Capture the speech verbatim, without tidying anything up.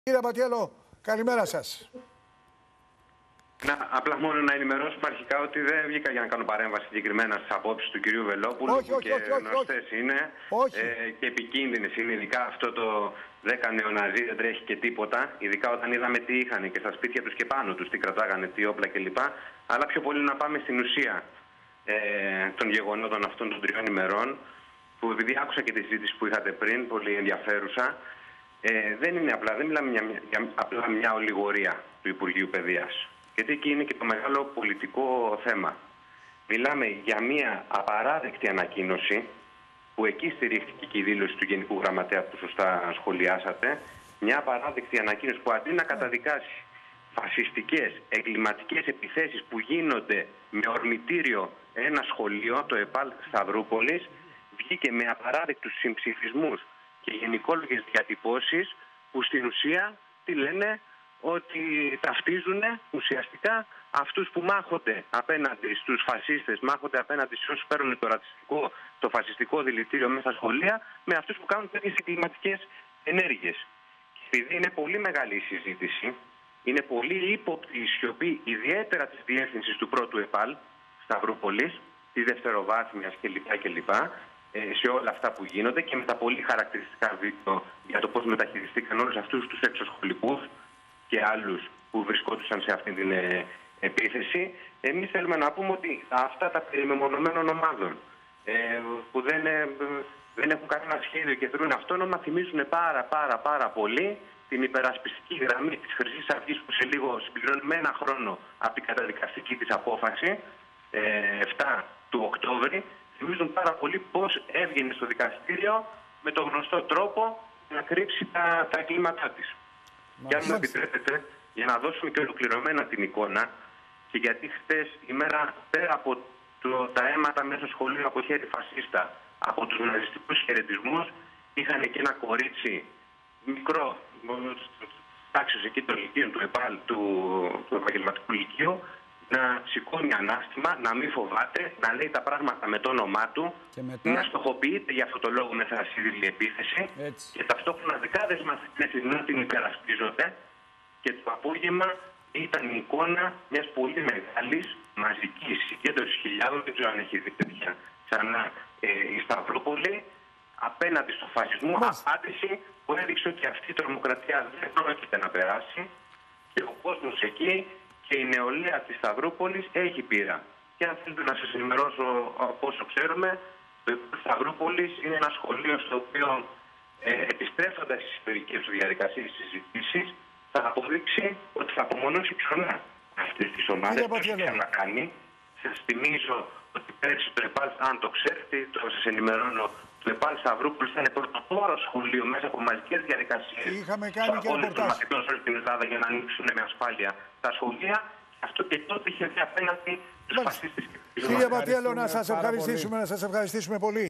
Κύριε Πατιέλο, καλημέρα σας. Να, απλά μόνο να ενημερώσουμε αρχικά ότι δεν βγήκα για να κάνω παρέμβαση συγκεκριμένα στις απόψεις του κυρίου Βελόπουλου, όχι, που όχι, και όχι, όχι, γνωστές όχι. είναι όχι. Ε, και επικίνδυνες είναι, ειδικά αυτό το δέκα νεοναζί δεν τρέχει και τίποτα, ειδικά όταν είδαμε τι είχαν και στα σπίτια τους και πάνω τους, τι κρατάγανε, τι όπλα κλπ. Αλλά πιο πολύ να πάμε στην ουσία ε, των γεγονότων αυτών των τριών ημερών, που επειδή άκουσα και τη συζήτηση που είχατε πριν, πολύ ενδιαφέρουσα, ε, δεν είναι απλά, δεν μιλάμε για, για απλά μια ολιγορία του Υπουργείου Παιδείας. Γιατί εκεί είναι και το μεγάλο πολιτικό θέμα. Μιλάμε για μια απαράδεκτη ανακοίνωση, που εκεί στηρίχθηκε και η δήλωση του Γενικού Γραμματέα που σωστά σχολιάσατε. Μια απαράδεκτη ανακοίνωση που αντί να καταδικάσει φασιστικές, εγκληματικές επιθέσεις που γίνονται με ορμητήριο ένα σχολείο, το ΕΠΑΛ Σταυρούπολης, βγήκε με απαράδεκτους συμψηφισμούς και γενικόλογες διατυπώσεις που στην ουσία τι λένε, ότι ταυτίζουν ουσιαστικά αυτούς που μάχονται απέναντι στους φασίστες, μάχονται απέναντι σε όσους παίρνουν το ρατσιστικό, το φασιστικό δηλητήριο μέσα στα σχολεία, με αυτούς που κάνουν τέτοιες εγκληματικές ενέργειες. Και επειδή είναι πολύ μεγάλη η συζήτηση, είναι πολύ ύποπτη η σιωπή, ιδιαίτερα της διεύθυνσης του πρώτου ΕΠΑΛ Σταυρούπολης, της δευτεροβάθμιας κλπ. κλπ. Σε όλα αυτά που γίνονται και με τα πολύ χαρακτηριστικά βίντεο για το πώς μεταχειριστήκαν όλους αυτούς τους εξωσχολικούς και άλλους που βρισκόντουσαν σε αυτή την ε, επίθεση. Εμείς θέλουμε να πούμε ότι αυτά τα περί μεμονωμένων ομάδων ε, που δεν, ε, δεν έχουν κανένα σχέδιο και δρούν αυτόνομα, θυμίζουν πάρα πάρα πάρα πολύ την υπερασπιστική γραμμή της Χρυσής Αυγής, που σε λίγο συμπληρώνει με ένα χρόνο από την καταδικαστική της απόφαση ε, επτά του Οκτώβρη. Θυμίζουν πάρα πολύ πώς έβγαινε στο δικαστήριο με τον γνωστό τρόπο να κρύψει τα, τα εγκλήματά της. Και αν μου επιτρέπετε, για να δώσουμε και ολοκληρωμένα την εικόνα, και γιατί χτες ημέρα, πέρα από το, τα αίματα μέσα στο σχολείο από χέρι φασίστα, από τους ναζιστικούς χαιρετισμούς, είχαν και ένα κορίτσι μικρό, τάξης εκεί των λυκείων του ΕΠΑΛ, του, του Επαγγελματικού Λυκείου, να σηκώνει ανάστημα, να μην φοβάται, να λέει τα πράγματα με το όνομά του, και μετά να στοχοποιείται για αυτό το λόγο με θρασίδηλη επίθεση. Έτσι. Και ταυτόχρονα δεκάδες μαθητές να την υπερασπίζονται. Και το απόγευμα ήταν η εικόνα μιας πολύ μεγάλης μαζικής συγκέντρωσης χιλιάδων, δεν ξέρω αν έχει δει τέτοια ξανά ε, η Σταυρούπολη, απέναντι στο φασισμό, απάντηση που έδειξε ότι αυτή η τρομοκρατία δεν πρόκειται να περάσει και ο κόσμος εκεί και η νεολαία της Σταυρούπολης έχει πείρα. Και αν θέλετε να σας ενημερώσω από όσο ξέρουμε, το Σταυρούπολης είναι ένα σχολείο στο οποίο ε, επιστρέφοντας στις ιστορικές του διαδικασίες της συζητήσεις, θα αποδείξει ότι θα απομονώσει ξανά αυτές τις ομάδες. Τι έχει να κάνει. Σας θυμίζω ότι πέρυσι το ΕΠΑΛ, αν το ξέρετε, το σας ενημερώνω, το ΕΠΑΛ Σταυρούπολης ήταν πρωτοπόρο σχολείο μέσα από μαζικές διαδικασίες. Είχαμε κάνει και ρεπορτάζ μαθητών σε όλη την Ελλάδα για να ανοίξουν με ασφάλεια τα σχολεία. Αυτό και τότε είχε δει απέναντι τους φασίστες. Κύριε Πατιέλο, να σας ευχαριστήσουμε, να σας ευχαριστήσουμε πολύ.